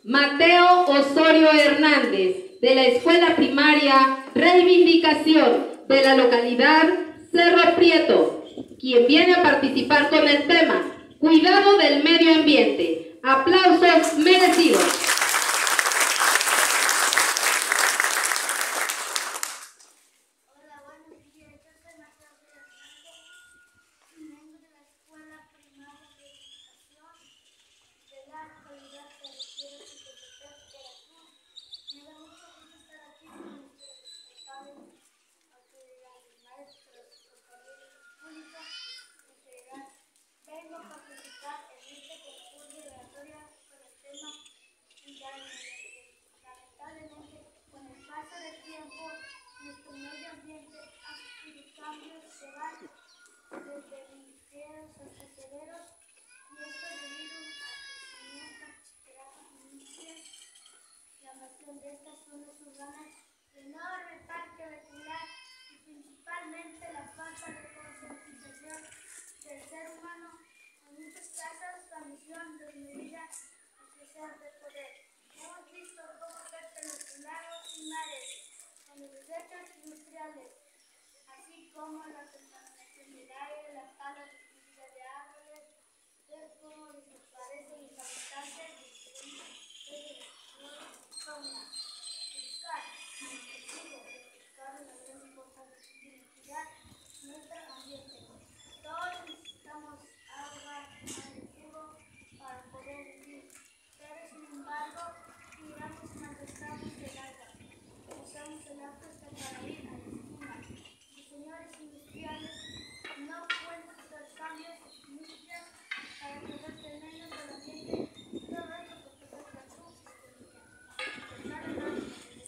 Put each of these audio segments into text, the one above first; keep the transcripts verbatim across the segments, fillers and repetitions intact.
Mateo Osorio Hernández, de la Escuela Primaria Reivindicación de la localidad Cerro Prieto, quien viene a participar con el tema Cuidado del Medio Ambiente. Aplausos merecidos. Vengo a participar en este concurso de oratoria con el tema Cuidar el Medio Ambiente. Lamentablemente, con el paso del tiempo, nuestro medio ambiente ha sufrido cambios que van desde ligeros hasta severos, y esto debido al crecimiento de las industrias, la invasión de estas zonas urbanas, el enorme parque vehicular y principalmente la falta de concientización del ser humano. En muchos casos, la misión desmedida y deseos de poder. Hemos visto cómo afectan nuestros lagos y mares con los desechos industriales, así como la contaminación del aire, la tala destruida de árboles, ver cómo desaparecen los habitantes de diferentes fauna. Buscar, objetivo de buscar la gran importancia de cuidar nuestro ambiente. Todos necesitamos agua, aire puro para poder vivir, pero sin embargo, tiramos y malgastamos el agua. Usamos el agua hasta para ir a la esquina. Los señores industriales no cuentan con los cambios limpios para poder tener el ambiente. Todo ello porque es la luz y la economía.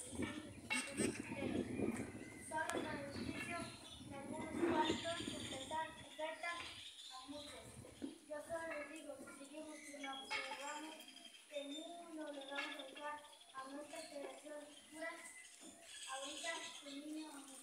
Solo para el beneficio de algunos cuantos que afectan a muchos. Yo solo les digo, si seguimos y no observamos que el mundo le vamos a dejar a nuestras generaciones futuras, ahorita el niño